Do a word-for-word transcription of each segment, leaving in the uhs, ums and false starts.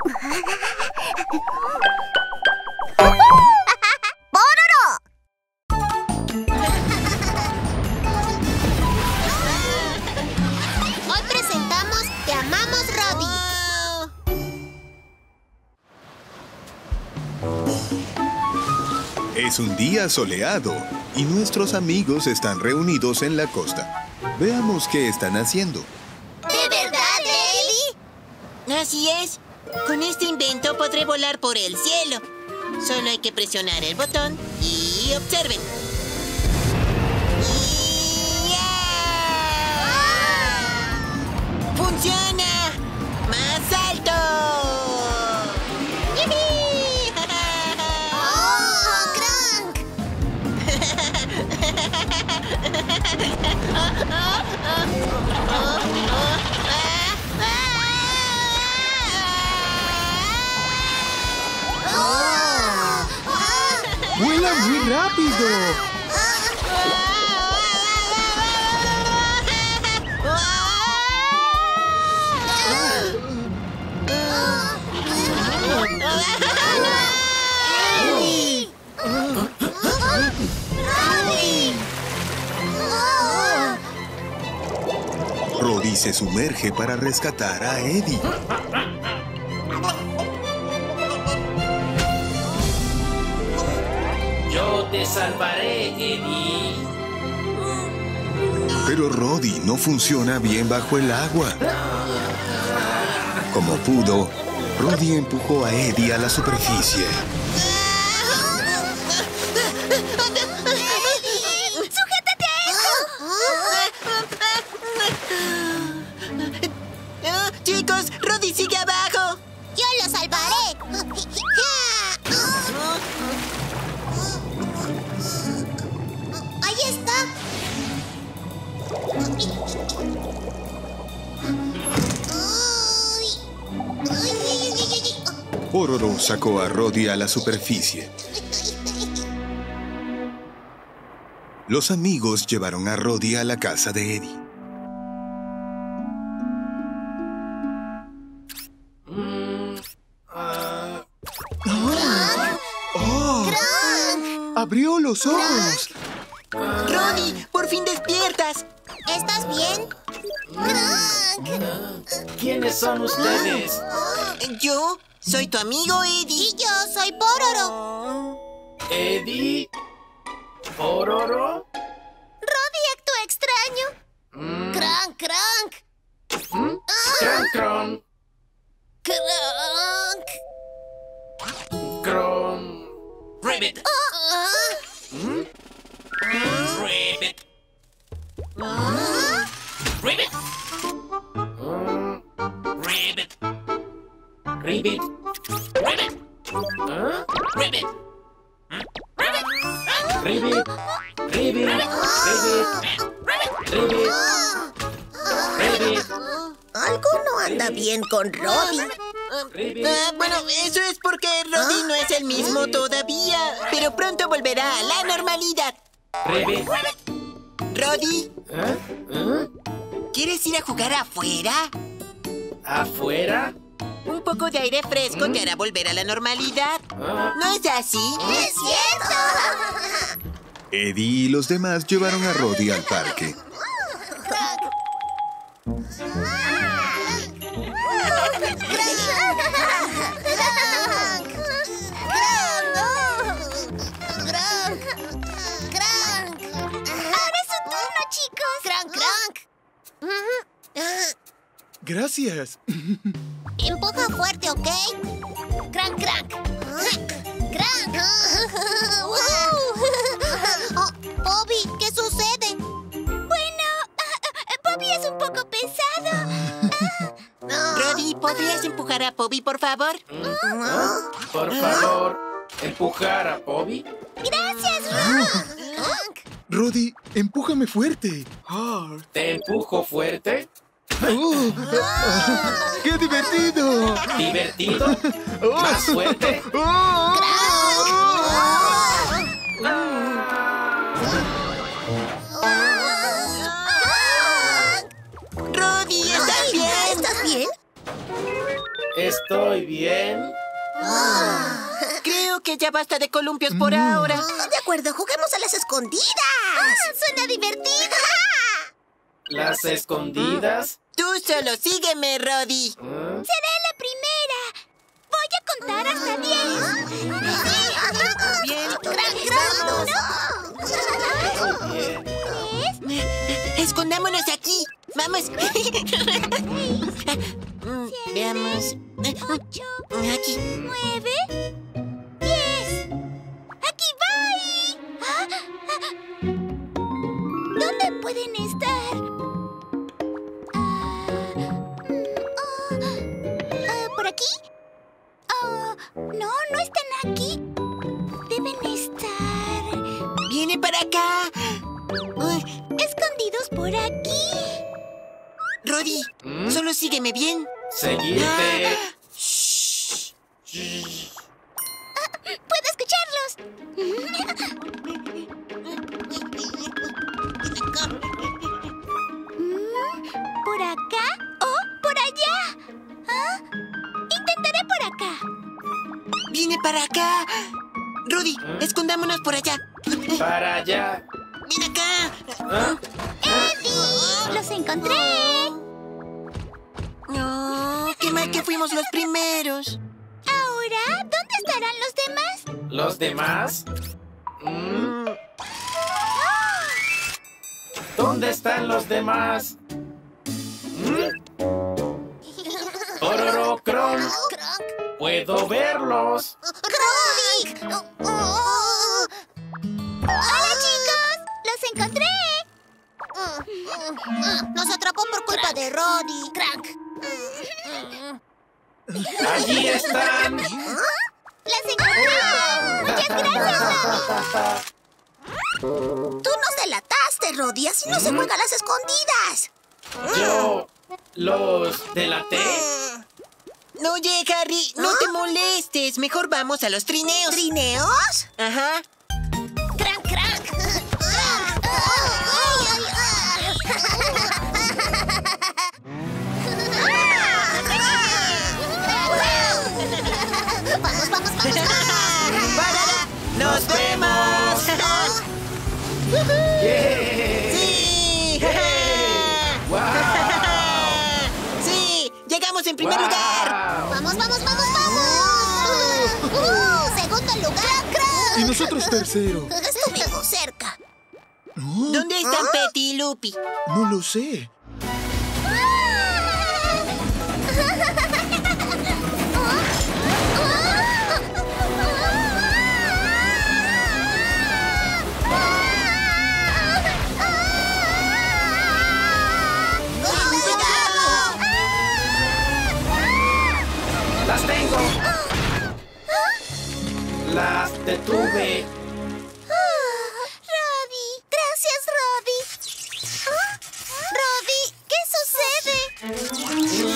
Hoy presentamos Te Amamos, Roddy. Es un día soleado y nuestros amigos están reunidos en la costa. Veamos qué están haciendo. ¿De verdad, Eddie? Así es. Con este invento podré volar por el cielo. Solo hay que presionar el botón y observen. ¡Ya! ¡Funciona! ¡Más alto! ¡Yipi! ¡Oh, Crank! ¡Vuela muy rápido! Roddy se sumerge para rescatar a Eddie. Yo te salvaré, Eddie. Pero Roddy no funciona bien bajo el agua. Como pudo, Roddy empujó a Eddie a la superficie. ¡Sujétate a esto! Ah, chicos, Roddy sigue abajo. ¡Yo lo salvaré! ¡Ahí está! Pororo sacó a Roddy a la superficie. Los amigos llevaron a Roddy a la casa de Eddie. ¡Abrió los ojos! Roddy, por fin despiertas. ¿Estás bien? ¡Crank! ¿Quiénes son ustedes? Yo soy tu amigo Eddie. Y yo soy Pororo. ¿Eddie? ¿Pororo? Roddy actuó extraño. Mm, ¡Crank, crank! ¿mm? Cron, cron, ¡Crank! cron. Ribbit. Ah. ¿Mm? Ribbit. Ribbit. Mm, Ribbit. Ribbit. Ribbit. ¿Ah? Ribbit. ¿Mm? Ribbit. Ribbit. Ribbit. Ribbit. Ribbit. Algo no anda bien con Roddy. Ribbit. Ah, bueno, eso es porque Roddy no es el mismo todavía, pero pronto volverá a la normalidad. Ribbit. Roddy, ¿Ah? ¿Ah? ¿quieres ir a jugar afuera? ¿Afuera? Un poco de aire fresco te hará volver a la normalidad. ¿Ah? ¿No es así? ¡Es cierto! Eddie y los demás llevaron a Roddy al parque. ¡Crank! ¡Crank! ¡Ahora es su turno, chicos! ¡Crank, crank! Gracias. Empuja fuerte, ¿ok? ¡Crank, crank! ¡Crank! Oh, Bobby, ¿qué sucede? Bueno, Bobby es un poco pesado. Roddy, ¿podrías empujar a Bobby, por favor? Por favor, empujar a Bobby. ¡Gracias, Roddy! Roddy, empújame fuerte. ¿Te empujo fuerte? ¡Oh! ¡Qué divertido! ¿Divertido? ¿Más fuerte? ¡Oh! Roddy, ¿estás bien? ¿Estás bien? Estoy bien. Creo que ya basta de columpios por ahora. De acuerdo, juguemos a las escondidas. ¡Suena divertido! Las escondidas. Tú solo sígueme, Roddy. ¿Mm? Seré la primera. Voy a contar hasta diez. Bien. ¡Gran, gran! Bien. Escondámonos aquí. Vamos. Mm, Veamos. Ocho, Aquí. nueve, diez. ¡Aquí voy! Ah, ah. ¿Dónde pueden estar? Ah, mm, oh, ah, ¿por aquí? Oh, no, no están aquí. Deben estar Viene para acá. Uy, escondidos por aquí. Roddy, ¿Mm? solo sígueme bien. Seguirte. ¡Puedo escucharlos! Mm, ¿Por acá o por allá? ¿Ah? Intentaré por acá. Viene para acá. Roddy, escondámonos por allá. Para allá. Ven acá. ¿Ah? ¡Eddie! ¡Los encontré! No, qué mal que fuimos los primeros. Ahora, ¿dónde estarán los demás? ¿Los demás? ¿Mm? ¿Dónde están los demás? ¿Mm? Ororocron. ¡Cronk! Puedo verlos. ¡Roddy! ¡Hola, chicos! ¡Los encontré! Nos atrapó por culpa de Roddy. ¡Crank! Allí están. ¡Las encontré! ¡Muchas gracias, Roddy! Tú nos delataste, Roddy. Así no se juega a las escondidas. Yo los delaté. No, oye, Harry, no te molestes. Mejor vamos a los trineos. ¿Trineos? Ajá. ¡Crank, crank! ¡Crank! ¡Ay, ay, ay! ¡Vamos, vamos, vamos! ¡Parada! ¡Nos vemos! ¡Yeah! ¡Sí! ¡Wow! ¡Sí! ¡Llegamos en primer Wow. lugar! ¡Vamos, vamos, vamos, vamos! ¡Uh! ¡Segundo lugar! ¡Crank! Y nosotros tercero. Estuvimos cerca. No, ¿Dónde están Petty y Lupi? no lo sé. ¡Las tengo! ¡Las detuve! Roddy, gracias, Roddy. ¿Ah? Roddy, ¿qué sucede?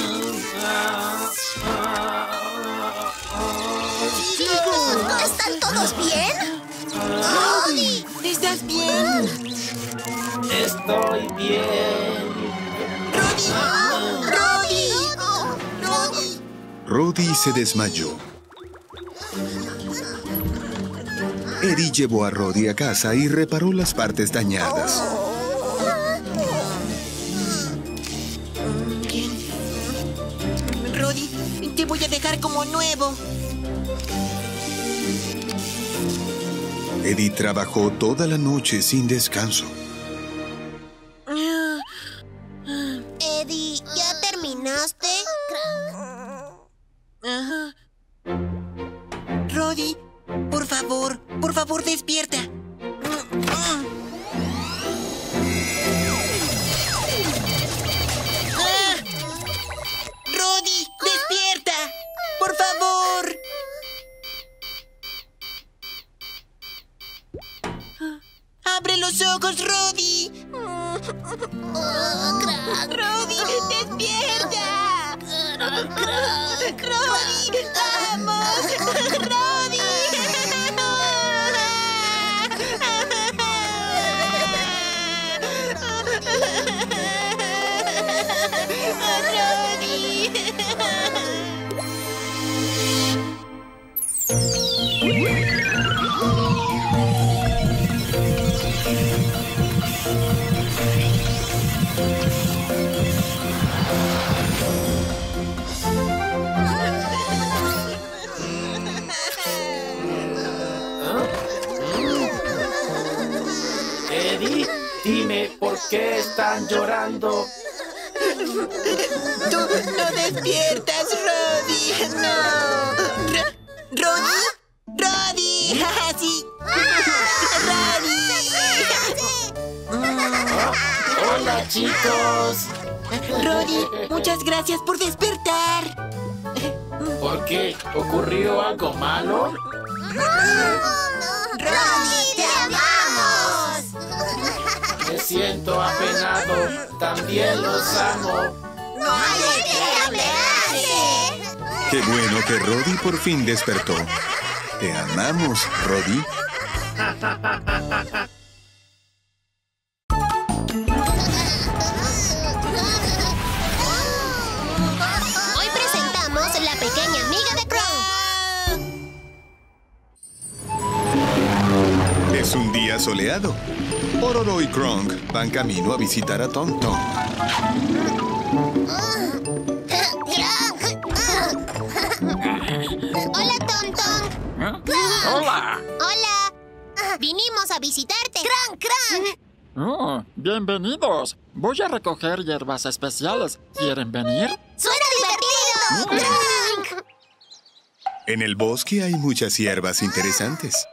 Chicos, ¿están todos bien? Roddy, ¿Estás bien? Estoy bien. ¡Roddy! ¡Roddy! ¡Roddy! Roddy se desmayó. Eddie llevó a Roddy a casa y reparó las partes dañadas. Bien. Roddy, te voy a dejar como nuevo. Eddie trabajó toda la noche sin descanso. Eddie, ¿ya terminaste? Ajá. Roddy, por favor, por favor, despierta. ¡Ah! Roddy, despierta. Por favor. Abre los ojos, Roddy. Roddy, despierta. Roddy, vamos. Roddy. Roddy. qué están llorando? Tú no despiertas, Roddy. No. Ro- ¿Roddy? ¡Roddy! ¡Sí! ¡Roddy! Hola, chicos. Roddy, muchas gracias por despertar. ¿Por qué? ¿Ocurrió algo malo? ¡Roddy, te amamos! Me siento apenado. También los amo. ¡No hay de qué alegrarse! Qué bueno que Roddy por fin despertó. Te amamos, Roddy. Hoy presentamos La Pequeña Amiga de Kronk. Es un día soleado. Pororo y Kronk van camino a visitar a Tom Tom. Hola, Tom Tom. ¡Hola! Hola. Vinimos a visitarte. Kronk, Kronk. Oh, bienvenidos. Voy a recoger hierbas especiales. ¿Quieren venir? ¡Suena divertido! ¡Kronk! En el bosque hay muchas hierbas interesantes.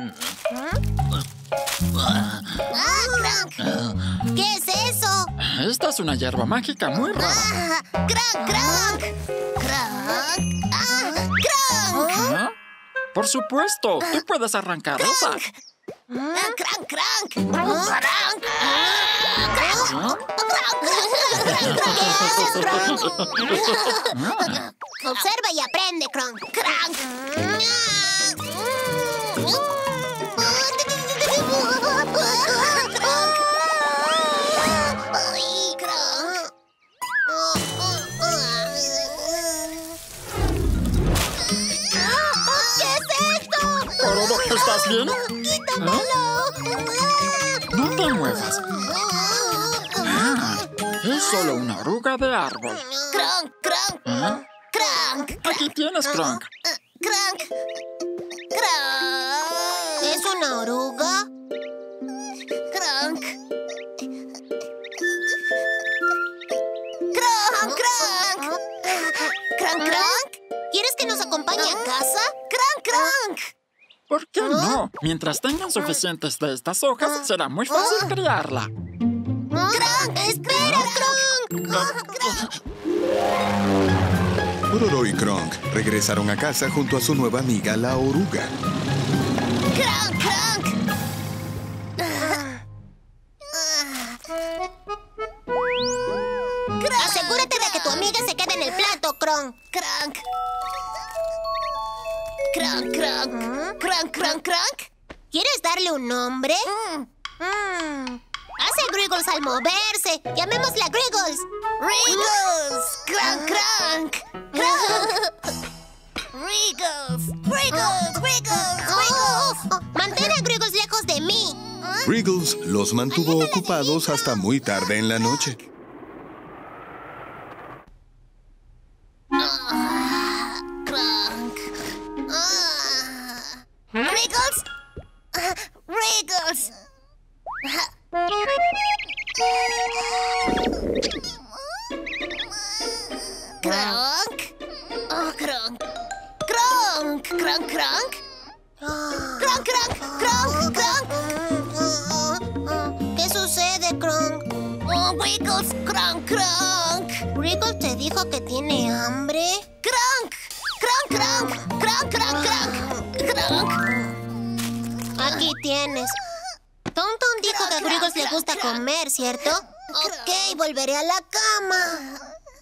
¡Ah, Kronk! ¿Qué es eso? Esta es una hierba mágica muy rara. ¡Ah! ¡Kronk, Kronk! ¡Kronk! ¡Ah! ¡Kronk! ¿Ah? Por supuesto, tú puedes arrancar esa. ¡Ah, Kronk, Kronk! ¡Kronk! ¡Kronk! Observa y aprende, Kronk. Kronk. Ay, Kronk. ¿Qué es esto? Pororo, ¿estás bien? ¡Quítamelo! No te muevas. Ah, es solo una oruga de árbol. Kronk, Kronk, ¿Ah? Kronk. Aquí tienes, Kronk. Kronk. Kronk. ¿Es una oruga? Kronk. Kronk, Kronk. Kronk, Kronk. ¿Quieres que nos acompañe a casa? Kronk, Kronk. ¿Por qué no? Mientras tengan suficientes de estas hojas, será muy fácil criarla. Kronk, espera, Kronk. Pororo y Kronk regresaron a casa junto a su nueva amiga, la oruga. Kronk, Kronk. Asegúrate de que tu amiga se quede en el plato, Kronk. Kronk. Kronk, Kronk. Kronk, Kronk, Kronk. ¿Quieres darle un nombre? Mm. Hace Griggles al moverse. Llamémosla Griggles. Griggles. Kronk, Kronk. Kronk. Griggles. Griggles. Griggles. Griggles. Mantén a Griggles lejos de mí. Griggles los mantuvo ocupados hasta muy tarde en la noche. Ah, Kronk. Ah. Griggles. Ah, Griggles. Ah. Kronk. Oh, Kronk. Kronk. Kronk, Kronk. Kronk, Kronk, Kronk, Kronk. ¿Qué sucede, Kronk? Oh, Griggles, Kronk, Kronk. ¿Griggles te dijo que tiene hambre? Kronk, Kronk, Kronk, Kronk, Kronk, Kronk, Kronk. Aquí tienes. Tom Tom dijo que a Griggles le gusta comer, ¿cierto? Ok, volveré a la cama.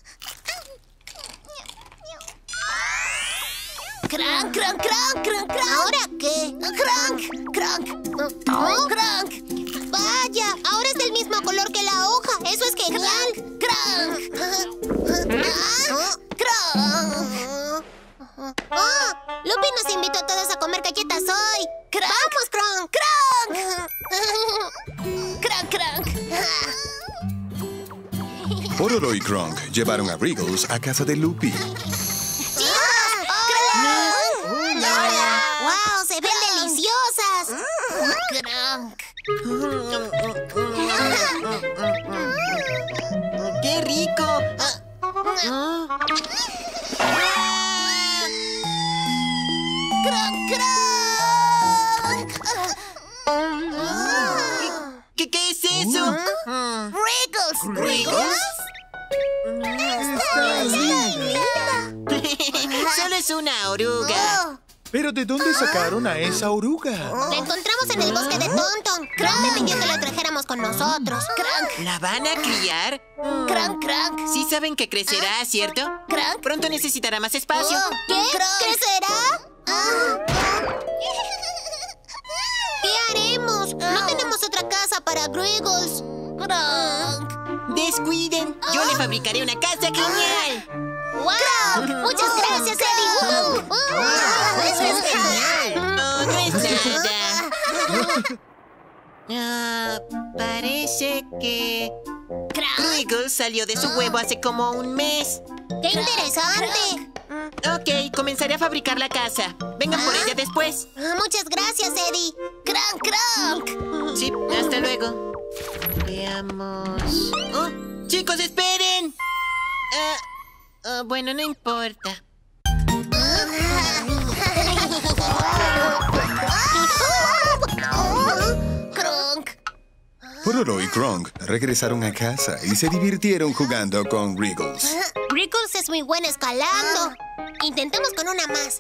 Crank, crank, crank, crank, crank. ¿Ahora qué? Crank, crank. Oh, crank. Vaya, ahora es del mismo color que la hoja. Eso es genial. Crank. Crank. Ah, Lupi nos invitó a todos a comer galletas hoy. Vamos, Kronk. Kronk. Kronk, Kronk. Pororo y Kronk llevaron a Griggles a casa de Lupi. ¡Wow! ¡Se ven deliciosas! ¡Kronk! ¡Qué rico! Ah. ¡Crunk, crunk! ¿Qué, qué es eso? ¡Wriggles! ¿Wriggles? ¡Está linda! Solo es una oruga. ¿Pero de dónde sacaron a esa oruga? La encontramos en el bosque de Tonton. Crunk me pidió que la trajéramos con nosotros. ¡Crunk! ¿La van a criar? ¡Crunk, crunk! Sí saben que crecerá, ¿cierto? ¿Crunk? Pronto necesitará más espacio. ¿Qué? ¿Crecerá? ¿Qué haremos? No tenemos otra casa para Wriggles. Crunk. Descuiden. Yo le fabricaré una casa genial. ¡Wow! ¡Muchas gracias, Eddie! ¡Wow! ¡Eso es genial! No, no es nada. Ah, parece que ¡Crunk! Wriggles salió de su huevo hace como un mes. ¡Qué interesante! Ok, comenzaré a fabricar la casa. Vengan por ella después. Ah, muchas gracias, Eddie. ¡Crunk, crunk! Sí, hasta luego. Veamos. ¡Oh! ¡Chicos, esperen! Ah, ah, bueno, no importa. ¡Crunk! Pororo y Kronk regresaron a casa y se divirtieron jugando con Wriggles. Wriggles es muy buena escalando. Intentemos con una más.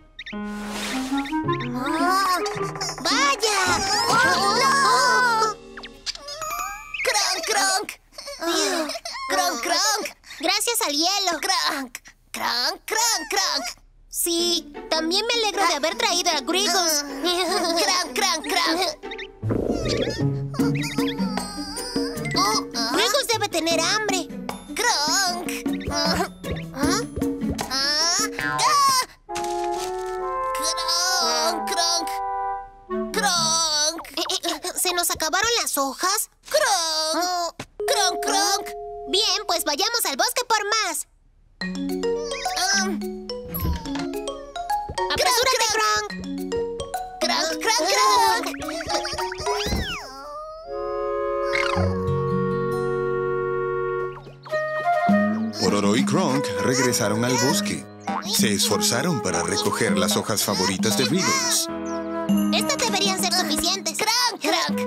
¡Oh! ¡Vaya! ¡Oh, no! ¡Crunk, crunk! ¡Crunk, crunk! Gracias al hielo. ¡Crunk! ¡Crunk, crunk, crunk! Sí, también me alegro de haber traído a Wriggles. ¡Crunk, crunk, crunk! Oh, Wriggles debe tener hambre. ¡Crunk! Ah, ah, ah, ah. ¡Crunk, crunk! ¡Crunk! ¿Se nos acabaron las hojas? ¡Crunk! ¡Crunk, crunk! Bien, pues vayamos al bosque por más. Um. ¡Apresúrate, Crunk! ¡Crunk, crunk, crunk! Pororo y Kronk regresaron al bosque. Se esforzaron para recoger las hojas favoritas de Wriggles. Estas deberían ser suficientes. ¡Crunk, crunk!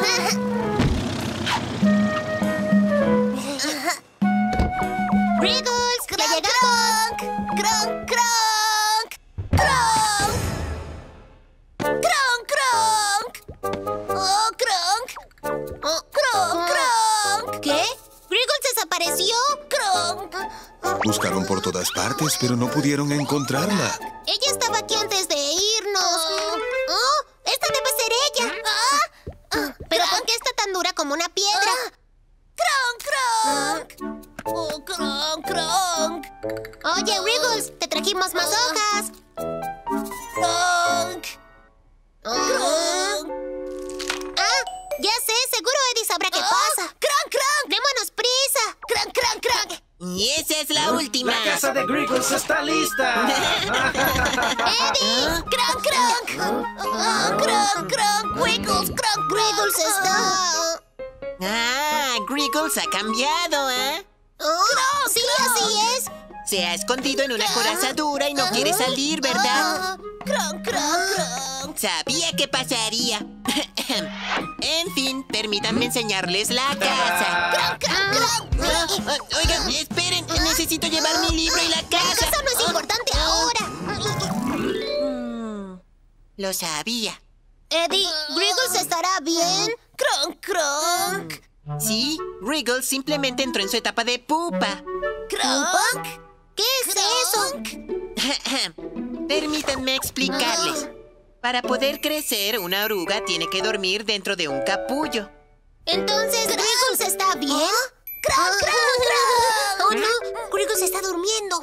¡Wriggles! ¡Ya llegamos! ¡Crunk, crunk! ¡Crunk! ¡Crunk, crunk! ¡Oh, crunk! ¡Oh, crunk, crunk! ¿Qué? ¿Wriggles desapareció? ¡Crunk! Buscaron por todas partes, pero no pudieron encontrarla. Ella estaba aquí antes de irnos. ¡Oh! ¡Esta debe ser ella! Ah, ¿pero por qué está tan dura como una piedra? ¡Crunk, crunk! ¡Oh, crunk, crunk! Oye, Wriggles, te trajimos más hojas. ¡Crunk! ¡Crunk! Ah, ya sé, seguro Eddie sabrá qué pasa. ¡Crunk, crunk! ¡Démonos prisa! ¡Crunk, crunk, crunk! Y esa es la última. La casa de Wriggles está lista. ¡Eddie! ¡Crunk, crunk! ¡Oh, crunk, crunk! ¡Wriggles, crunk! ¡Wriggles está! Ah, Wriggles ha cambiado, ¿eh? ¡Oh! ¡Sí, así es! Se ha escondido en una coraza dura y no quiere salir, ¿verdad? ¡Crunk, crunk, crunk! Sabía que pasaría. En fin, permítanme enseñarles la casa. ¡Crunk, crunk, crunk! Ah, ah, oigan, esperen, necesito llevar mi libro y la ¡La casa. casa no es importante ahora! Mm, Lo sabía. Eddie, ¿Wriggles estará bien? ¡Crunk, crunk! Sí, Wriggles simplemente entró en su etapa de pupa. ¿Crunk? ¿Qué es eso? Permítanme explicarles. Para poder crecer, una oruga tiene que dormir dentro de un capullo. Entonces, ¿Wriggles está bien? ¡Crunk, crunk, crunk! ¡Oh, no! ¡Wriggles está durmiendo!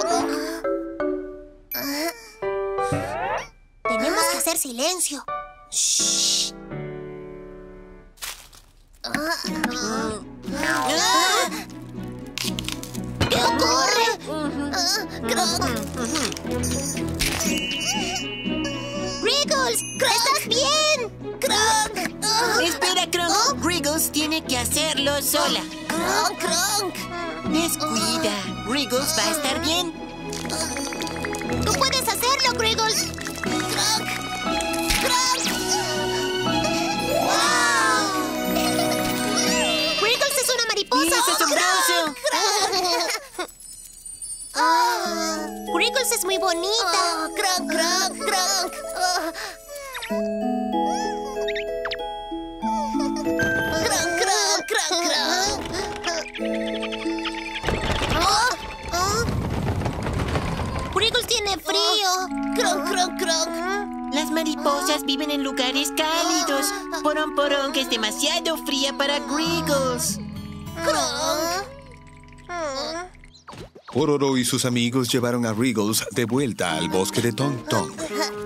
Tenemos que hacer silencio. Shh. ¿Qué ocurre? Crunk. ¡Wriggles! ¿Estás bien? ¡Crunk! Espera, Kronk. Wriggles tiene que que hacerlo sola. Kronk, Kronk. Descuida. Wriggles va a estar bien. Tú puedes hacerlo, Wriggles. Kronk, Kronk. ¡Wow! Wriggles es una mariposa. ¡Y es asombroso! Ah, Wriggles es muy bonita. Kronk, Kronk, Kronk. Kronk, Kronk, Kronk, Kronk. Oh, oh. Wriggles tiene frío. Kronk, Kronk, Kronk. Las mariposas viven en lugares cálidos. Poron Poron, que es demasiado fría para Wriggles. Kronk. Pororo y sus amigos llevaron a Wriggles de vuelta al bosque de Tong Tong.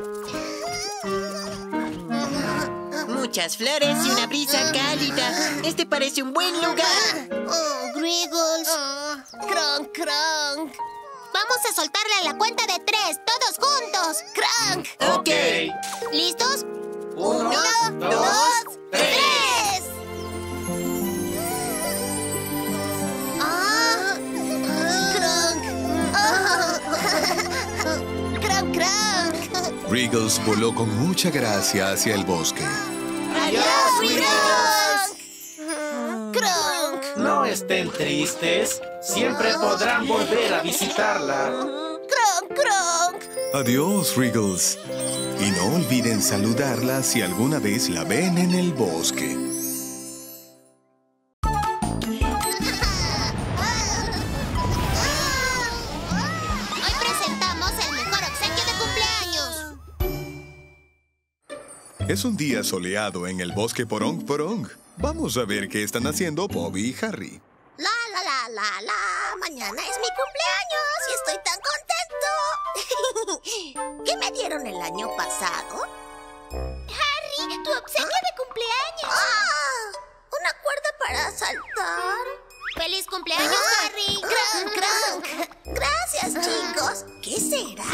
Muchas flores y una brisa cálida. Este parece un buen lugar. Oh, Wriggles. Kronk, Kronk. Vamos a soltarle a la cuenta de tres, todos juntos. Kronk. Ok. ¿Listos? Uno, Uno, dos, dos, tres. tres. Ah, Kronk. Ah. Kronk, Kronk. Wriggles voló con mucha gracia hacia el bosque. ¡Adiós, Wriggles! Kronk. No estén tristes. Siempre podrán volver a visitarla. Kronk, Kronk. Adiós, Wriggles. Y no olviden saludarla si alguna vez la ven en el bosque. Hoy presentamos el mejor obsequio de cumpleaños. Es un día soleado en el bosque Porong Porong. Vamos a ver qué están haciendo Bobby y Harry. La, la, la, la, la. Mañana es mi cumpleaños y estoy tan contento. ¿Qué me dieron el año pasado? Harry, tu obsequio de cumpleaños. ¡Ah! Una cuerda para saltar. ¡Feliz cumpleaños, Harry! ¡Crank, crank! Gracias, chicos. ¿Qué será?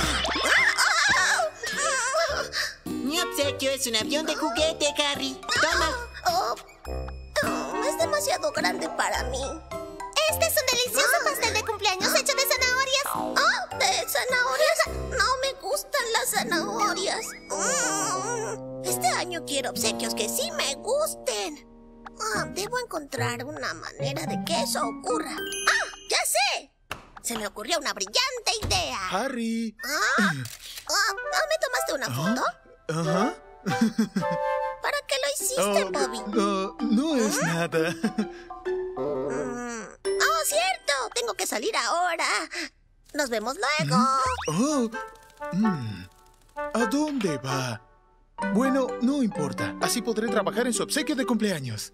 Mi obsequio es un avión de juguete, Harry. Toma. Oh, oh, es demasiado grande para mí. Este es un delicioso pastel de cumpleaños hecho de zanahorias. Oh, ¿de zanahorias? No me gustan las zanahorias. Mm, Este año quiero obsequios que sí me gusten. Ah, debo encontrar una manera de que eso ocurra. ¡Ah, ya sé! Se me ocurrió una brillante idea. Harry. ¿Ah? Ah, ¿me tomaste una foto? Ajá. ¿Para qué lo hiciste, Oh, Bobby? no, no es nada. Mm. ¡Oh, cierto! Tengo que salir ahora. Nos vemos luego. Oh. Mm. ¿A dónde va? Bueno, no importa. Así podré trabajar en su obsequio de cumpleaños.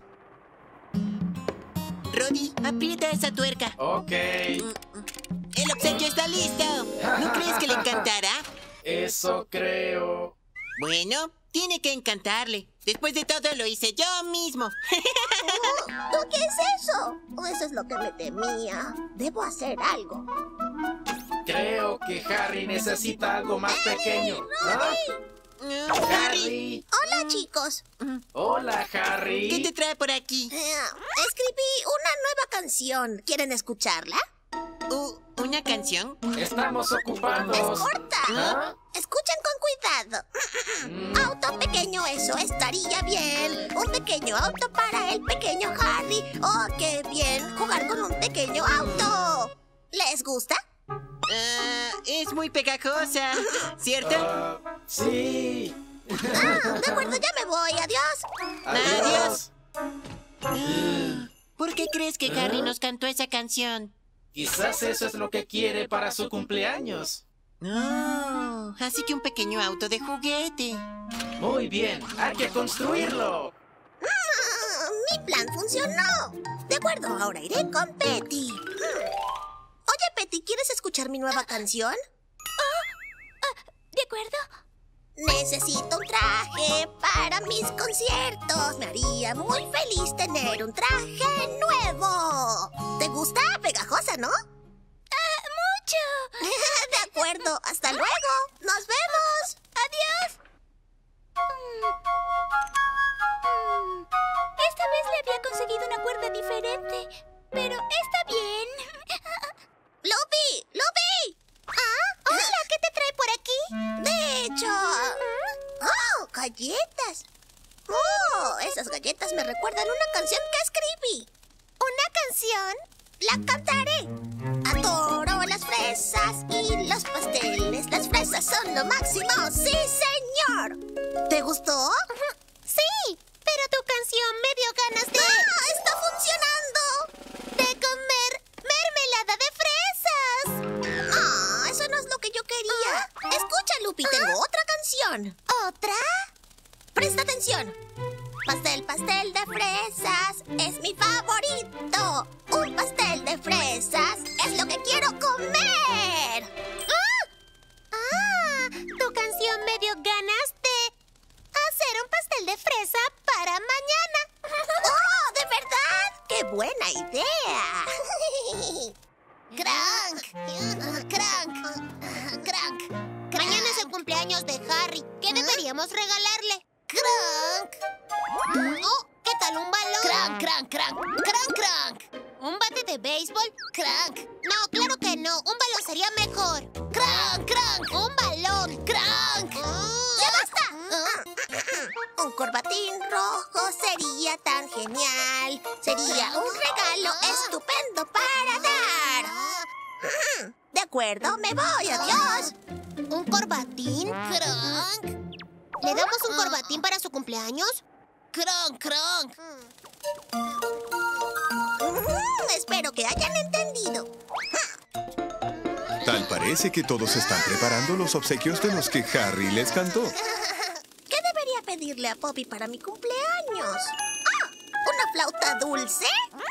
Roddy, aprieta esa tuerca. Ok. El obsequio está listo. ¿No crees que le encantará? Eso creo. Bueno, tiene que encantarle. Después de todo, lo hice yo mismo. ¿Tú qué es eso? Eso es lo que me temía. Debo hacer algo. Creo que Harry necesita algo más pequeño. ¿Ah? Mm, Harry, Harry. Hola, chicos. Hola, ¿qué te Harry. trae por aquí? Eh, escribí una nueva canción. ¿Quieren escucharla? Uh, ¿Una canción? Estamos ocupados. Es corta. ¿Ah? Escuchen con cuidado. Auto pequeño, eso estaría bien. Un pequeño auto para el pequeño Harry. Oh, qué bien jugar con un pequeño auto. ¿Les gusta? Ah, es muy pegajosa, ¿cierto? Ah, sí. Ah, de acuerdo, ya me voy. Adiós. Adiós. ¿Por qué crees que Harry nos cantó esa canción? Quizás eso es lo que quiere para su cumpleaños. No, así que un pequeño auto de juguete. Muy bien, hay que construirlo. Ah, mi plan funcionó. De acuerdo, ahora iré con Petty. Mm. Oye, Petty, ¿quieres escuchar mi nueva canción? ¿De acuerdo? Necesito un traje para mis conciertos. Me haría muy feliz tener un traje nuevo. ¿Te gusta? Pegajosa, ¿no? mucho. De acuerdo. Hasta luego. Nos vemos. Adiós. Esta vez le había conseguido una cuerda diferente, pero está bien. ¡Lupi! ¡Lupi! ¿Ah? Hola, ¿qué te trae por aquí? De hecho... ¡Oh, galletas! ¡Oh, esas galletas me recuerdan una canción que escribí! ¿Una canción? ¡La cantaré! Adoro las fresas y los pasteles. Las fresas son lo máximo, ¡sí, señor! ¿Te gustó? Sí, pero tu canción me dio ganas de... ¡Ah, está funcionando! De comer mermelada de fresas. ¡Ah, eso no es lo que yo quería! ¿Ah? Escucha, Lupi, tengo otra canción. ¿Otra? Presta atención. Pastel, pastel de fresas es mi favorito. Un pastel de fresas es lo que quiero comer. ¡Ah! ¡Ah! Tu canción me dio ganas de hacer un pastel de fresa para mañana. ¡Oh, de verdad! ¡Qué buena idea! ¡Crank! ¡Crank! ¡Crank! Mañana es el cumpleaños de Harry. ¿Qué deberíamos regalarle? ¡Crank! Oh, ¿qué tal un balón? ¡Crank, crank, crank! ¡Crank, crank! ¿Un bate de béisbol? ¡Crank! No, claro que no. Un balón sería mejor. ¡Crank, crank! ¡Un balón! ¡Crank! ¡Ya basta! Un corbatín rojo sería tan genial. Sería un regalo estupendo para dar. De acuerdo, me voy. Adiós. ¿Un corbatín? ¡Crank! ¿Le damos un corbatín para su cumpleaños? ¡Crank, crank! Mm, espero que hayan entendido. Tal parece que todos están preparando los obsequios de los que Harry les cantó. ¿Qué debería pedirle a Poppy para mi cumpleaños? ¡Ah! ¿Una flauta dulce?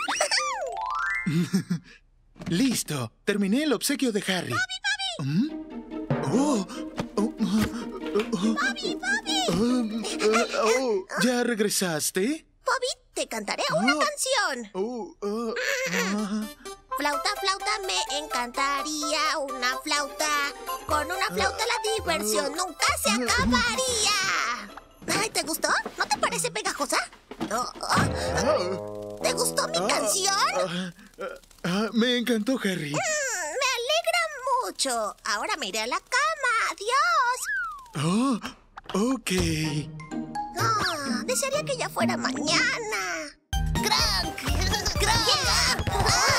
Listo. Terminé el obsequio de Harry. ¡Poppy, Poppy! ¿Mm? ¡Oh! oh, oh, ¡Poppy, Poppy! um, uh, oh, ¿Ya regresaste? Poppy, te cantaré una Oh. canción. Oh, oh, ah. Flauta, flauta, me encantaría una flauta. Con una flauta la diversión nunca se acabaría. Ay, ¿te gustó? ¿No te parece pegajosa? Oh, oh. ¿Te gustó mi canción? Ah, ah, ah, me encantó, Harry. Mm, me alegra mucho. Ahora me iré a la cama. Adiós. Oh, ok. Ah, desearía que ya fuera mañana. ¡Crank! ¡Crank!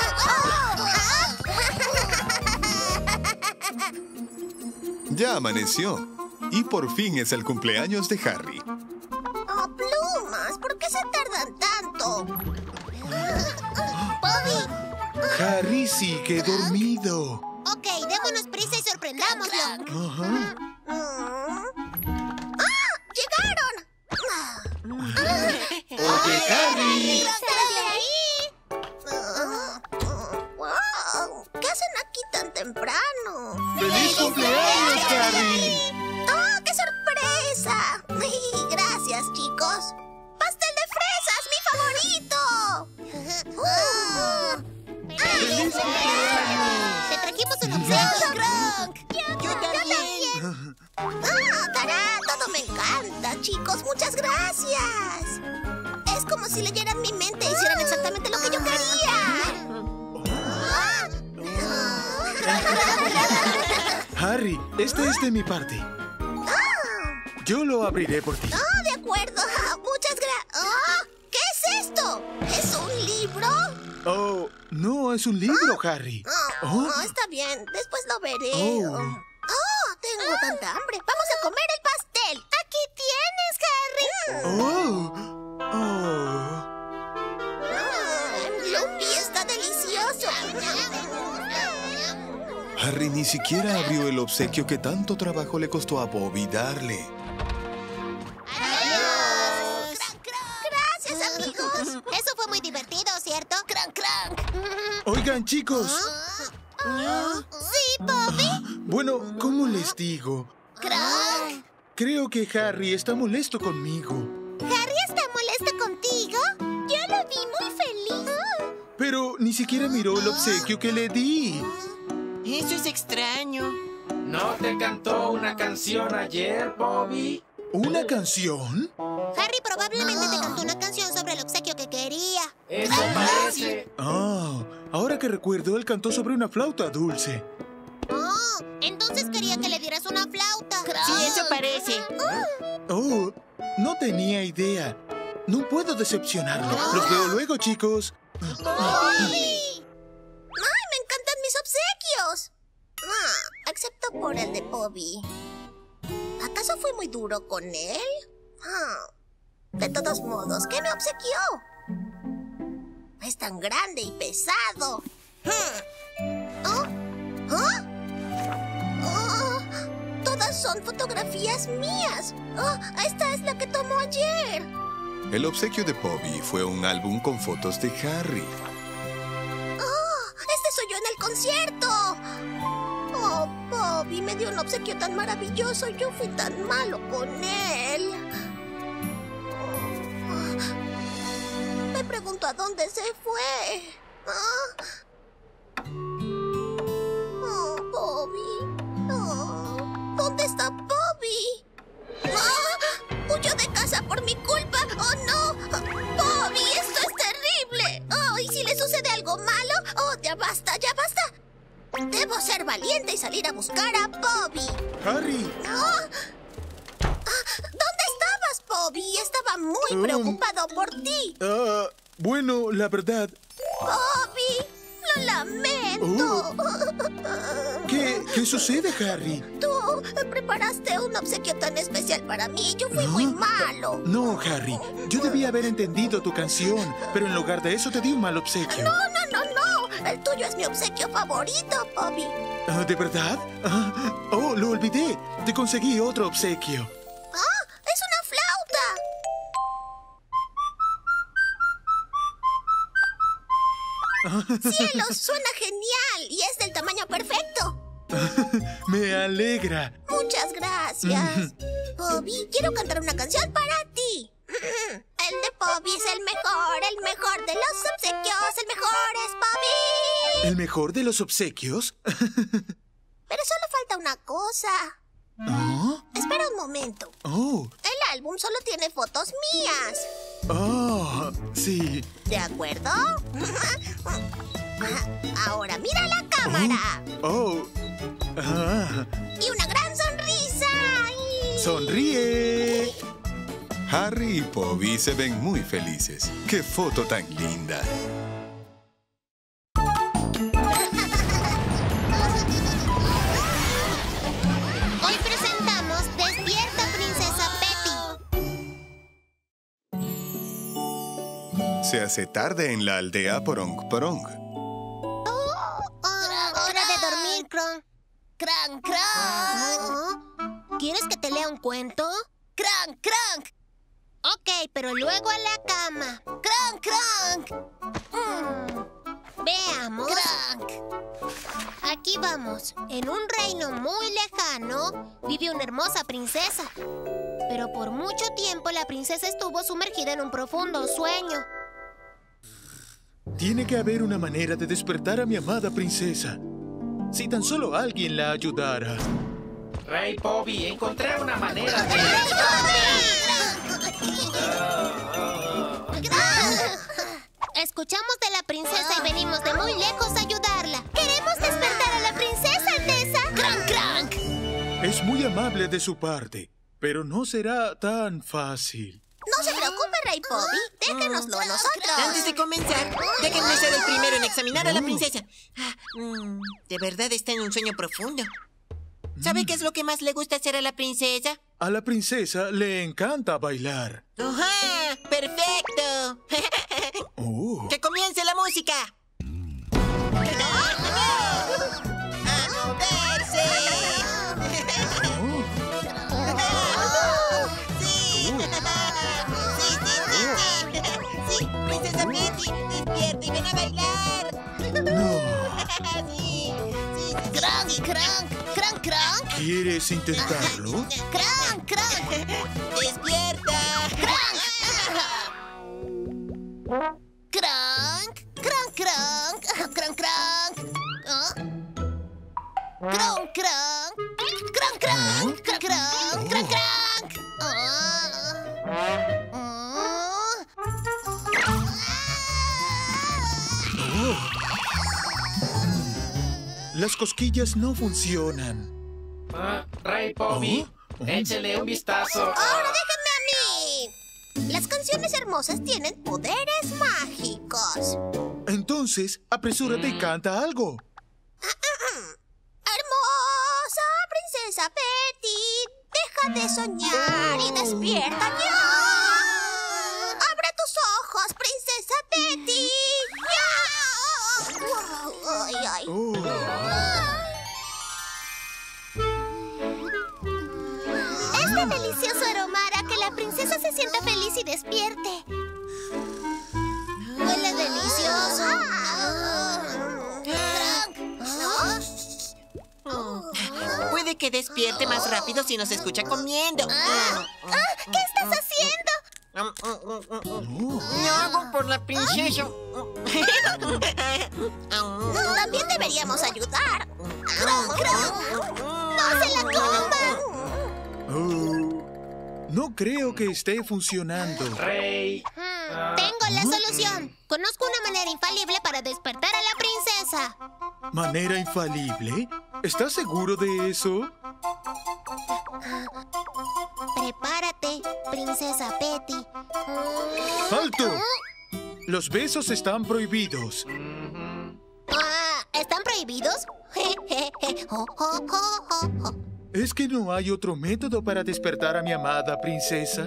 Ya amaneció. Y por fin es el cumpleaños de Harry. ¡Oh, plumas! ¿Por qué se tardan tanto? ¡Bobby! Harry sigue dormido. Ok, démonos prisa y sorprendámoslo. Ajá. ¡Ah! ¡Llegaron! Oye, Harry. ¡Sale ahí! ¡Wow! ¿Qué hacen aquí tan temprano? ¡Feliz cumpleaños, Harry! ¡Oh, qué sorpresa! Gracias, chicos. ¡Pastel de fresas, mi favorito! Uh. ¡Feliz cumpleaños! ¡Te trajimos un obsequio, Gronk! ¡Yo también! ¡Ah, cará! Todo me encanta, chicos. ¡Muchas gracias! Es como si leyeran mi mente y hicieran exactamente lo que yo quería. Harry, este es de mi parte. Yo lo abriré por ti. ¡Ah, de acuerdo! ¡Muchas gracias! ¡Ah! ¿Qué es esto? ¿Es un libro? Oh, no, es un libro, Harry. Oh, Oh. oh, está bien. Después lo veré. Oh. Oh, tengo tanta hambre. Vamos a comer el pastel. Aquí tienes, Harry. Oh. Oh. Mm, Lupi está delicioso. Harry ni siquiera abrió el obsequio que tanto trabajo le costó a Bobby darle. ¡Adiós! Gracias, amigos. Eso fue muy divertido, ¿cierto? ¡Crank, crank! Oigan, chicos. ¿Sí, Bobby? Bueno, ¿cómo les digo? ¡Crank! Creo que Harry está molesto conmigo. ¿Harry está molesto contigo? Yo lo vi muy feliz. Pero ni siquiera miró el obsequio que le di. Eso es extraño. ¿No te cantó una canción ayer, Bobby? ¿Una canción? Harry probablemente te cantó una canción sobre el obsequio que quería. idea. Eso parece. Ah, ahora que recuerdo, él cantó sobre una flauta dulce. Oh, entonces quería que le dieras una flauta. Sí, eso parece. Oh, no tenía idea. No puedo decepcionarlo. Los veo luego, chicos. ¡Ay! ¡Ay, me encantan mis obsequios! Ah, excepto por el de Bobby. ¿Acaso fui muy duro con él? Ah, de todos modos, ¿qué me obsequió? Es tan grande y pesado. Hmm. ¿Oh? ¿Oh? Oh, todas son fotografías mías. Oh, esta es la que tomó ayer. El obsequio de Bobby fue un álbum con fotos de Harry. ¡Oh! ¡Este soy yo en el concierto! ¡Oh, Bobby! Me dio un obsequio tan maravilloso y yo fui tan malo con él. Oh, me pregunto a dónde se fue. ¿Ah? Oh, Bobby. Oh, ¿dónde está Bobby? ¡Ah! ¡Huyó de casa por mi culpa! ¡Oh, no! ¡Bobby, esto es terrible! ¡Oh, y si le sucede algo malo! ¡Oh, ya basta, ya basta! Debo ser valiente y salir a buscar a Bobby. Harry. ¿Ah? ¿Dónde estabas, Bobby? Estaba muy Um, preocupado por ti. Ah, bueno, la verdad. Bobby, lo lamento. ¿Qué, qué sucede, Harry? Tú preparaste un obsequio tan especial para mí. Yo fui muy malo. No, Harry. Yo debía haber entendido tu canción, pero en lugar de eso te di un mal obsequio. No, no, no, no. El tuyo es mi obsequio favorito, Bobby. Ah, ¿de verdad? Ah, oh, lo olvidé. Te conseguí otro obsequio. ¡Ah! ¡Es una flauta! ¡Cielos! Suena genial y es del tamaño perfecto. Me alegra. Muchas gracias. Bobby, quiero cantar una canción para ti. El de Bobby es el mejor, el mejor de los obsequios. El mejor es Bobby. ¿El mejor de los obsequios? Pero solo falta una cosa. ¿Ah? Espera un momento. Oh, El álbum solo tiene fotos mías. oh, sí. ¿De acuerdo? Ahora mira la cámara. Oh, ah, Y una gran sonrisa. Y- sonríe. Harry y Bobby se ven muy felices. ¡Qué foto tan linda! Hoy presentamos Despierta, Princesa Petty. Se hace tarde en la aldea Porong Porong. Hora de dormir, Kron. Crank, crank. ¿Quieres que te lea un cuento? Crank, crank. Ok, pero luego a la cama. Crank, crank. Mm. Veamos. Crank. Aquí vamos. En un reino muy lejano vive una hermosa princesa. Pero por mucho tiempo la princesa estuvo sumergida en un profundo sueño. Tiene que haber una manera de despertar a mi amada princesa. Si tan solo alguien la ayudara. Rey Bobby, encontré una manera de... Escuchamos de la princesa y venimos de muy lejos a ayudarla. ¡Queremos despertar a la princesa, Alteza! ¡Crank, crank! Es muy amable de su parte, pero no será tan fácil. No se preocupe, Rey Bobby. Déjanoslo a nosotros. Antes de comenzar, déjenme ser el primero en examinar a la princesa. Ah, mm, de verdad está en un sueño profundo. ¿Sabe qué es lo que más le gusta hacer a la princesa? A la princesa le encanta bailar. ¡Ajá! ¡Perfecto! Oh. ¡Que comience la música! ¡A moverse! ¡Sí! ¡Sí, sí, sí, sí! ¡Sí! ¡Princesa Petty! ¡Despierta y ven a bailar! No. ¡Sí! ¡Sí! ¡Crank, crank! ¡Crank, crank! ¿Quieres intentarlo? ¡Crank, crank! ¡Despierta! ¡Crank! ¡Crank! ¡Crank, crank! ¡Crank, crank! ¿Ah? ¡Crank, crank! ¡Crank, crank! ¡Crank, crank! ¡Crank, crank! Ah. Ah. Las cosquillas no funcionan. Ah, Rey Bobby, ¿Oh? échele un vistazo. ¡Ahora déjenme a mí! Las canciones hermosas tienen poderes mágicos. Entonces, apresúrate y canta algo. Hermosa princesa Betty, deja de soñar y despierta ya. Abre tus ojos, princesa Betty. Ya. Ay, ay. Oh. Este delicioso aroma hará que la princesa se sienta feliz y despierte. Huele delicioso. Puede que despierte más rápido si nos escucha comiendo. Ah, ¿qué estás haciendo? Lo hago por la princesa. También deberíamos ayudar. ¡Cron, cron! ¡No se la coman! Oh. No creo que esté funcionando. Rey. Tengo la solución. Conozco una manera infalible para despertar a la princesa. ¿Manera infalible? ¿Estás seguro de eso? Prepárate, princesa Betty. ¡Alto! Los besos están prohibidos. Ah, ¿están prohibidos? Oh, oh, oh, oh, oh. ¿Es que no hay otro método para despertar a mi amada princesa?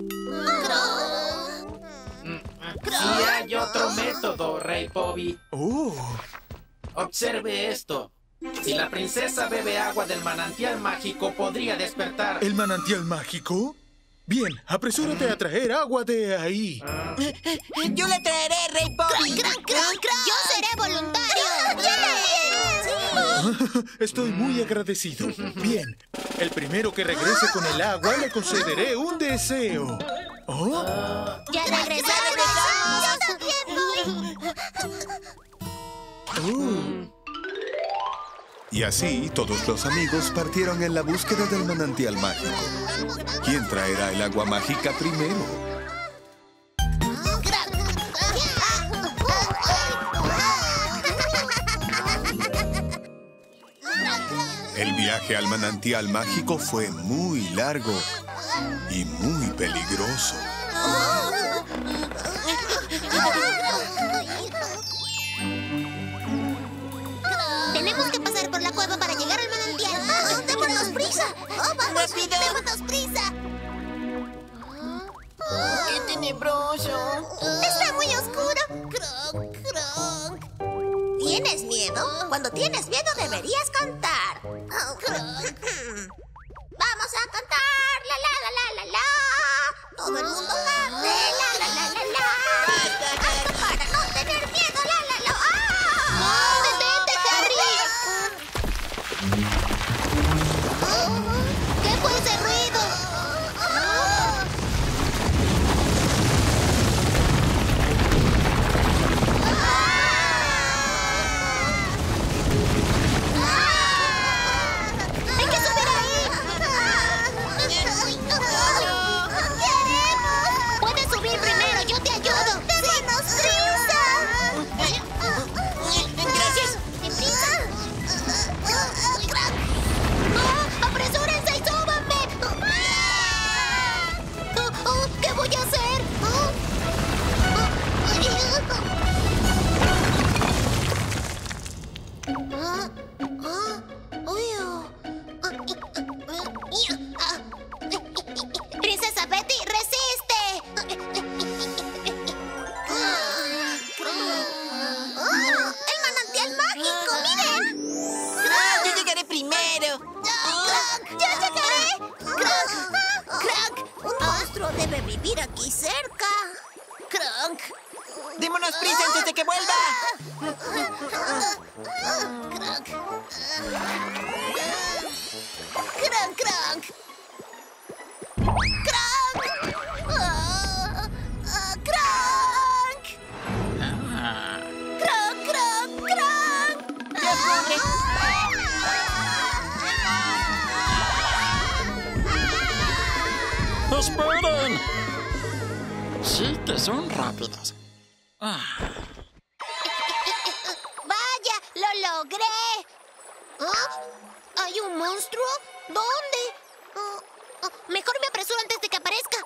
Sí hay otro método, Rey Bobby. Oh. Observe esto. Si la princesa bebe agua del manantial mágico, podría despertar. ¿El manantial mágico? Bien, apresúrate a traer agua de ahí. Yo le traeré, Rey Bobby. ¡Cran, cran, cran! ¡Yo seré voluntario! Estoy muy agradecido. Bien, el primero que regrese con el agua le concederé un deseo. ¿Oh? ¡Ya regresamos! ¡Yo también voy! Oh. Y así, todos los amigos partieron en la búsqueda del manantial mágico. ¿Quién traerá el agua mágica primero? El viaje al manantial mágico fue muy largo y muy peligroso. Tenemos que pasar por la cueva para llegar al manantial. ¡Oh, démonos prisa! ¡Oh, vamos! ¡Rápido! ¡Démonos prisa! ¡Qué tenebroso! ¡Está muy oscuro! ¡Cronk, cronk! ¿Tienes miedo? Cuando tienes miedo deberías cantar. Cronk. ¡Vamos a cantar! ¡La, la, la, la, la, la! ¡Todo el mundo cante! ¡La, la, la, la, la! ¡Hasta para no tener miedo! ¡La, la, la! ¡Ah! ¡Detente, Harry! ¿Qué fue ese ruido? ¡Hay que subir ahí! ¡Queremos! ¡Puedes subir primero! ¡Yo te ayudo! ¡Démonos prisa! Gracias. ¿Prisa? ¡Oh, ¡apresúrense y súbanme! Oh, oh, ¿qué voy a hacer? Oh. Ah, ah, uy, oh. Ah, ¡Princesa Betty, resiste! ¡Oh, el manantial mágico! ¡Miren! ¡Ah, yo llegaré primero! ¡Crank! ¡Ya llegaré! ¡Crank! ¡Crank! Un monstruo debe vivir aquí cerca. ¡Crank! ¡Démonos prisa antes de que vuelva! ¡Crank! ¡Crank, crank! ¡Crank! Ah, ah, ¡Crank! ¡Crank, crank, crank! ¿Qué ocurre? ¡Esperen! Sí que son rápidos. Ah. ¡Vaya! ¡Lo logré! Mejor me apresuro antes de que aparezca.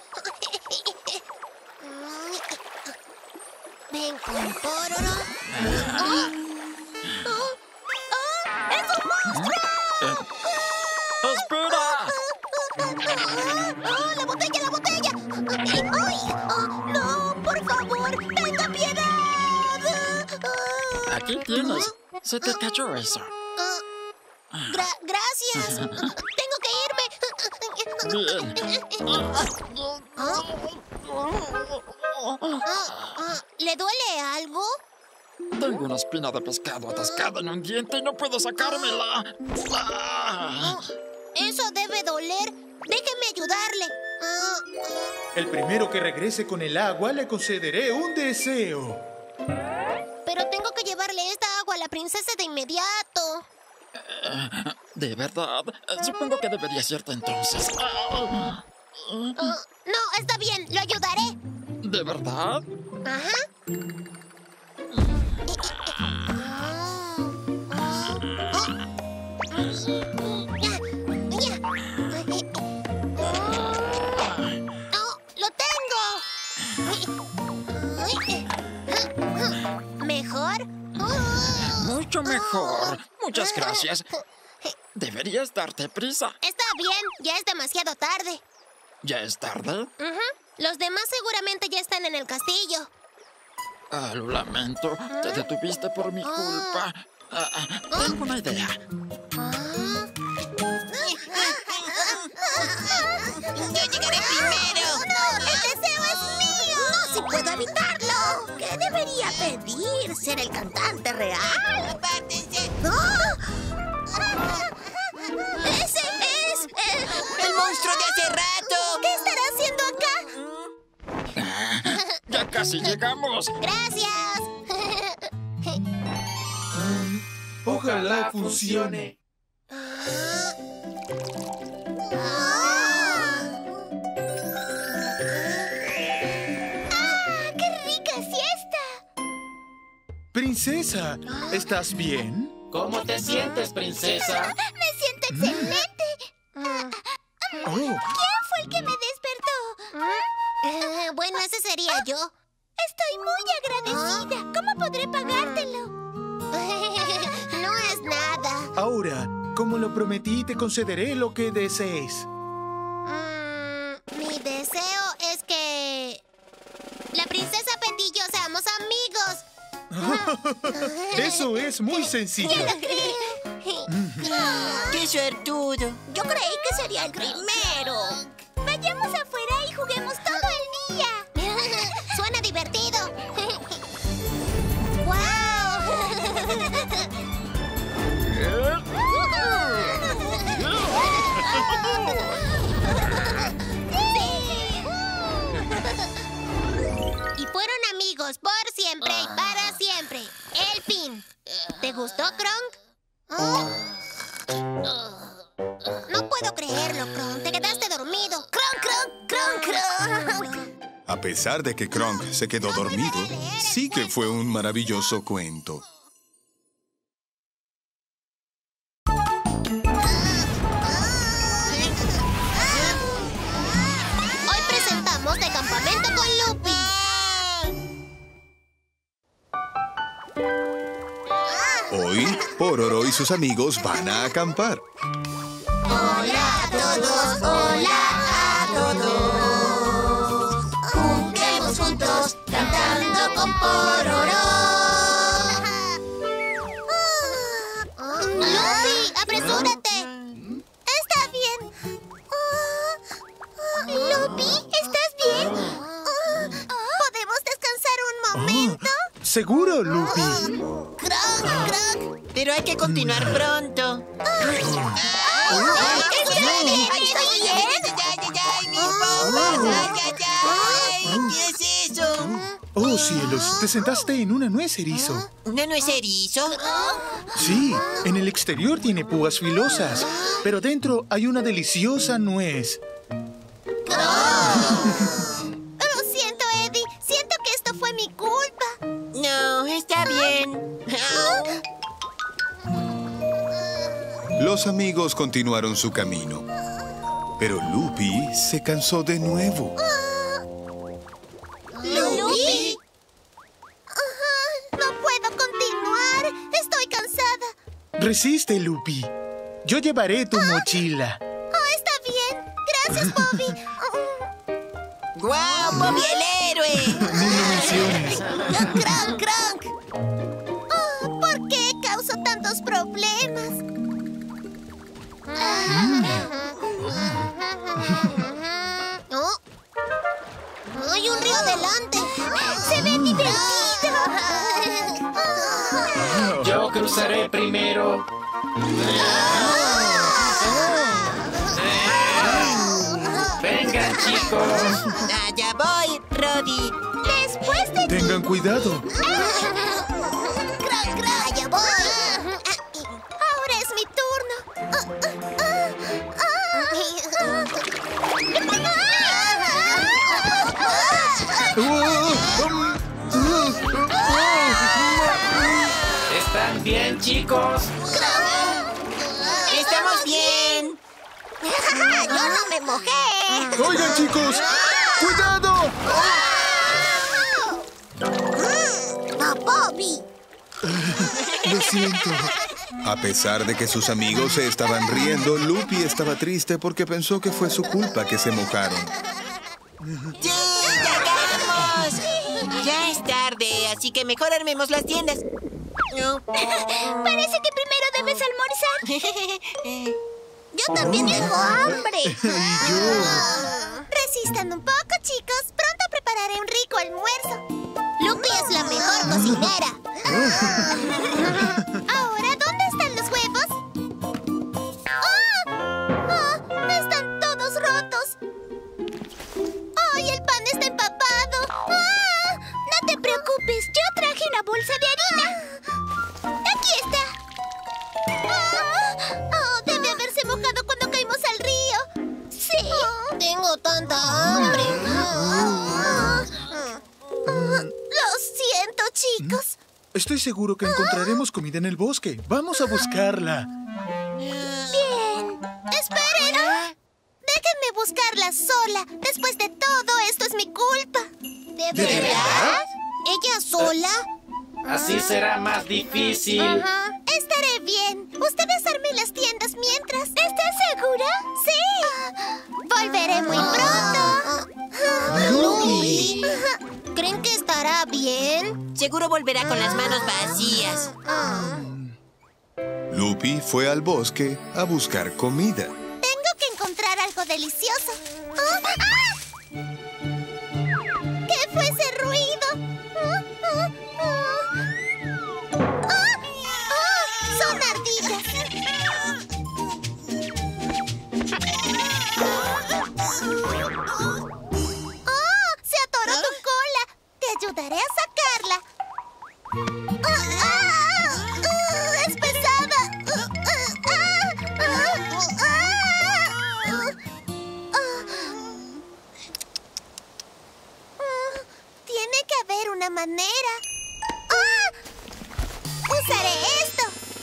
Ven con Pororo. ¡Oh! ¡Oh! ¡Oh! ¡Es un monstruo! ¡Espera! ¡Oh, la botella, la botella! ¡Ay! Oh, ¡no! ¡Por favor! ¡Tenga piedad! Aquí tienes. Se te cayó eso. Gra- gracias. Tengo que irme. Bien. ¿Ah? Ah, ¿Le duele algo? Tengo una espina de pescado atascada en un diente y no puedo sacármela. Ah. Eso debe doler. Déjeme ayudarle. Ah, El primero que regrese con el agua le concederé un deseo. pero tengo que llevarle esta agua a la princesa de inmediato. De verdad, supongo que deberías irte entonces. Ah, no, está bien. Lo ayudaré. ¿De verdad? Ajá. ¡Oh, lo tengo! ¿Mejor? Mucho mejor. Muchas gracias. Deberías darte prisa. Está bien, ya es demasiado tarde. ¿Ya es tarde? Ujú. Los demás seguramente ya están en el castillo. Ah, lo lamento. Te detuviste por mi culpa. Ah, ah, tengo una idea. ¡Yo llegaré primero! ¡No! ¡El deseo es mío! ¡No, si puedo evitarlo! ¿Qué debería pedir? ¿Ser el cantante real? ¡Apártense! ¡Ah! ¡Ese es! eh, ¡El monstruo de hace rato! ¿Qué estará haciendo acá? Ya casi llegamos. ¡Gracias! Ojalá funcione. ¡Ah, qué rica siesta! Princesa, ¿estás bien? ¿Cómo te sientes, princesa? ¡Me siento excelente! Oh, ¿Quién fue el que me despertó? Eh, bueno, ese sería yo. Estoy muy agradecida. ¿Cómo podré pagártelo? No es nada. ahora, como lo prometí, te concederé lo que desees. Mm, mi deseo es que la princesa Pet y yo seamos amigos. Eso es muy sencillo. ¡Qué suertudo! Yo creí que sería el primero. Vayamos afuera y juguemos todo el día. Suena divertido. ¡Wow! Y fueron amigos por siempre y para siempre. El fin. ¿Te gustó, Kronk? No puedo creerlo, Kronk. Te quedaste dormido. Kronk, Kronk, Kronk, Kronk. A pesar de que Kronk se quedó dormido, sí que fue un maravilloso cuento. Hoy presentamos De Campamento con Lupi. Hoy, Pororo y sus amigos van a acampar. Hola a todos, hola a todos. Juguemos juntos, cantando con Pororo. Lupi, apresúrate. Está bien. Lupi, ¿estás bien? ¿Podemos descansar un momento? ¿Seguro, Lupi? Kronk, Kronk. Pero hay que continuar pronto. ¿Estoy bien? ¿Qué es eso? Oh, cielos, te sentaste en una nuez, erizo. ¿Una nuez erizo? Sí, en el exterior tiene púas filosas, pero dentro hay una deliciosa nuez. Lo siento, Eddie. Siento que esto fue mi culpa. No, está bien. Los amigos continuaron su camino. Pero Lupi se cansó de nuevo. ¿Lupi? No puedo continuar. Estoy cansada. Resiste, Lupi. Yo llevaré tu mochila. Oh, está bien. Gracias, Bobby. ¡Guau, Bobby el héroe! Ni lo menciones. ¡Crank, crank! Oh, ¿por qué causo tantos problemas? Oh. ¡Hay un río adelante! ¡Se ve divertido! Yo cruzaré primero. Vengan, chicos. ¡Allá voy, Roddy! Después de... Tengan cuidado. ¡Crank, crank! ¡Allá voy! Ahora es mi turno. ¿Están bien, chicos? ¡Estamos bien! ¡Yo no me mojé! Oigan, chicos. ¡Cuidado! ¡A Bobby! Lo siento. A pesar de que sus amigos se estaban riendo, Lupi estaba triste porque pensó que fue su culpa que se mojaron. ¡Sí, llegamos! Ya es tarde, así que mejor armemos las tiendas. Parece que primero debes almorzar. Yo también tengo hambre. Y yo. Resistan un poco, chicos. Pronto prepararé un rico almuerzo. Lupi es la mejor cocinera. Ahora, ¿dónde están los huevos? ¡Oh! ¡Oh! Están todos rotos. ¡Ay, el pan está empapado! ¡Ah! No te preocupes, yo traje una bolsa de harina. ¡Aquí está! ¡Ah! ¡Oh! Debe haberse mojado cuando caímos al río. ¡Sí! Tengo tanta hambre. Lo siento, chicos. Estoy seguro que encontraremos comida en el bosque. Vamos a buscarla. Bien. Esperen. Déjenme buscarla sola. Después de todo, esto es mi culpa. ¿De, ¿De verdad? ¿Ella sola? Así será más difícil. Ajá. Estaré bien. Ustedes armen las tiendas mientras. ¿Estás segura? Sí. Volveré muy pronto. Lupi. ¿Creen que estará bien? Seguro volverá con las manos vacías. Lupi fue al bosque a buscar comida. Tengo que encontrar algo delicioso. ¡Ah! ¡Ah! ¿Qué fue ese ruido? ¡Ah! ¡Ah! ¡Ah! ¡Ah! ¡Son ardillas! ¡Oh! ¡Se atoró tu cola! Te ayudaré a sacarla. ¡Ah! ¡Ah! ¡Ah! ¡Es pesada! ¡Ah! ¡Ah! ¡Ah! ¡Ah! ¡Ah! Tiene que haber una manera. ¡Ah! ¡Usaré esto!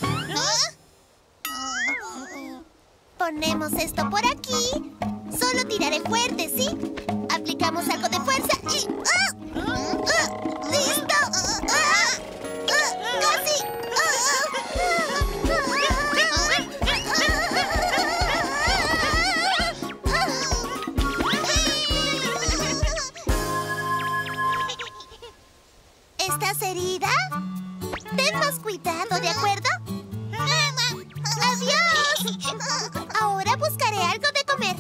Ponemos esto por aquí. Solo tiraré fuerte, ¿sí? Aplicamos algo de fuerza y... ¡ah! ¡Ah! ¡Listo! ¡Ah! ¡Ah! ¡Casi! ¿Estás herida? Ten más cuidado, ¿de acuerdo? ¡Adiós! Ahora buscaré algo de comer.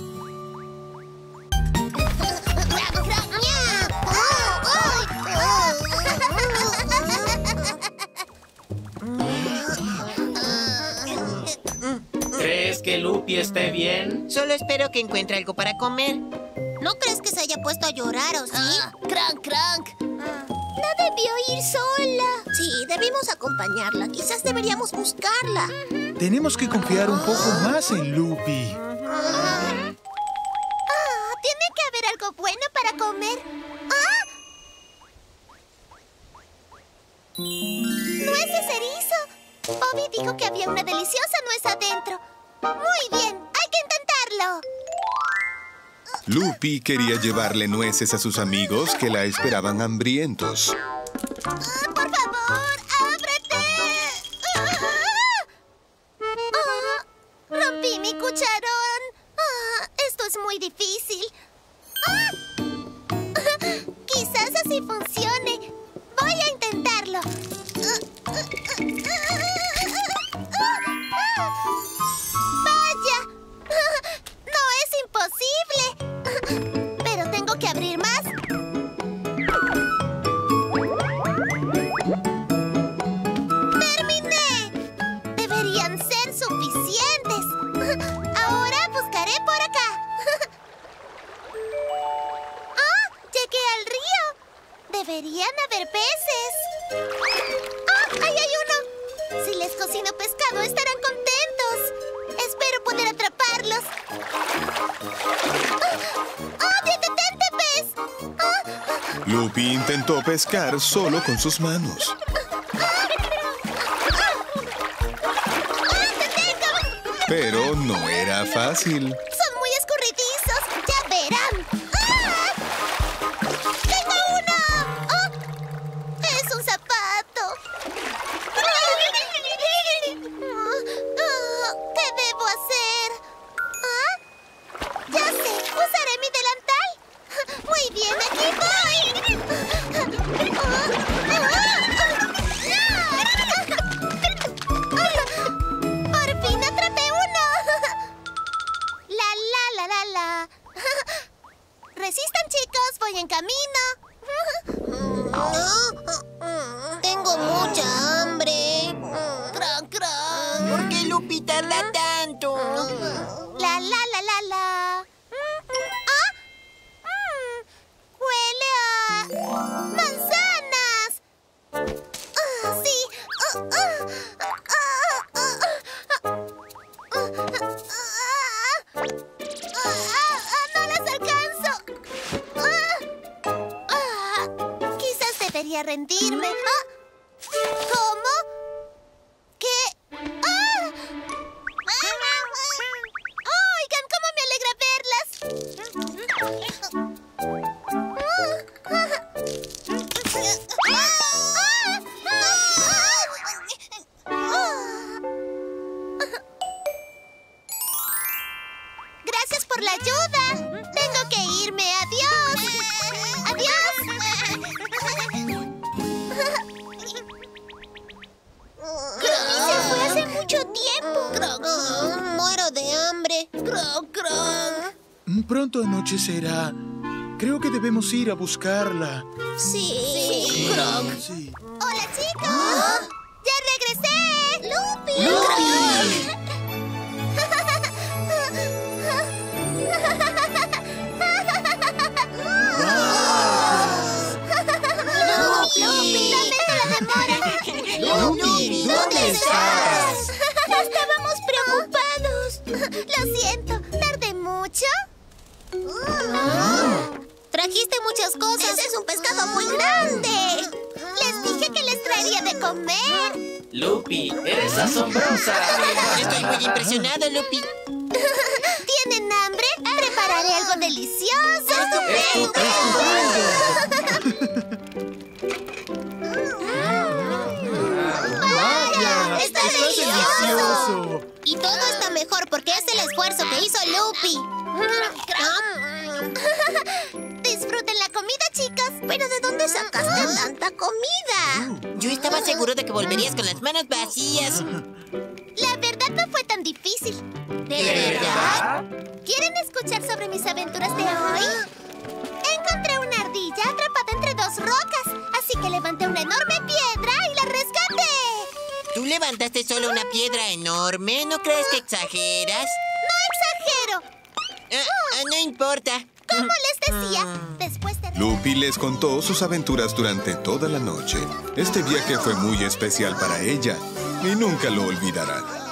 ¿Crees que Lupi esté bien? Solo espero que encuentre algo para comer. ¿No crees que se haya puesto a llorar o sí? ¡Crank, crank! No debió ir sola. Sí, debimos acompañarla. Quizás deberíamos buscarla. Tenemos que confiar un poco más en Lupi. Ah, tiene que haber algo bueno para comer. ¡Ah! ¡Nueces erizo! Bobby dijo que había una deliciosa nuez adentro. Muy bien, hay que intentarlo. Lupi quería llevarle nueces a sus amigos que la esperaban hambrientos. Ah, ¡por favor, ábrete! Ah, ah, rompí mi cucharón. Ah, esto es muy difícil. Ah, quizás así funcione. Voy a intentarlo. ¡Vaya! ¡No es imposible! Pero tengo que abrir más. ¡Terminé! Deberían ser suficientes. Ahora buscaré por acá. ¡Ah! Llegué al río. Deberían haber peces. ¡Ah! ¡Ahí hay uno! Si les cocino pescado, estarán contentos. Espero poder atraparlos. ¡Ah! ¡Detente, pez! ¡Ah! Lupi intentó pescar solo con sus manos. Pero no era fácil. Son muy escurridizos. ¡Ya verán! ¡Ah! ¡Tengo uno! ¡Ah! ¡Es un zapato! Ah, ¿qué debo hacer? ¿Ah? ¡Ya sé! ¡Usaré mi delantal! ¡Muy bien! ¡Aquí voy! ¡Por fin atrapé uno! ¡La, la, la, la, la! ¡Resistan, chicos! ¡Voy en camino! Tengo mucha hambre. ¡Cran, cran! ¿Por qué Lupi tarda tanto? La, la, la, la, la. ¿Ah? Mm, huele a... ¡manzanas! Ah, sí. Ah, ah, ah, ah, ah, ah, ah, no las alcanzo. Ah, ah, quizás debería rendirme. Ah, ¿cómo? ¿Qué? ¡Ah! ¡Oigan, cómo me alegra verlas! Gracias por la ayuda. Tengo que irme. Adiós. Adiós. Se fue hace mucho tiempo. Muero de hambre. Pronto anochecerá. Creo que debemos ir a buscarla. Sí. Sí. Hola, chicos. ¡Ya regresé! ¡Lupi! ¡Lupi! ¿Dónde está la demora? ¡Lupi! ¿Dónde estás? Estábamos preocupados. Lo siento. ¿Tardé mucho? Trajiste muchas cosas. Ese es un pescado muy grande. Les dije que les traería de comer. Lupi, eres asombrosa. Estoy muy impresionado, Lupi. ¿Tienen hambre? Prepararé algo delicioso. ¡Vaya! ¡Está delicioso! Y todo está mejor porque es el esfuerzo que hizo Lupi. Disfruten la comida, chicos. ¿Pero de dónde sacaste tanta comida? Yo estaba seguro de que volverías con las manos vacías. La verdad no fue tan difícil. ¿De verdad? ¿Quieren escuchar sobre mis aventuras de hoy? Encontré una ardilla atrapada entre dos rocas, así que levanté una enorme piedra y la rescaté. ¿Tú levantaste solo una piedra enorme? ¿No crees que exageras? No exagero. Ah, ah, no importa. Como les decía, después de... Lupi les contó sus aventuras durante toda la noche. Este viaje fue muy especial para ella y nunca lo olvidará.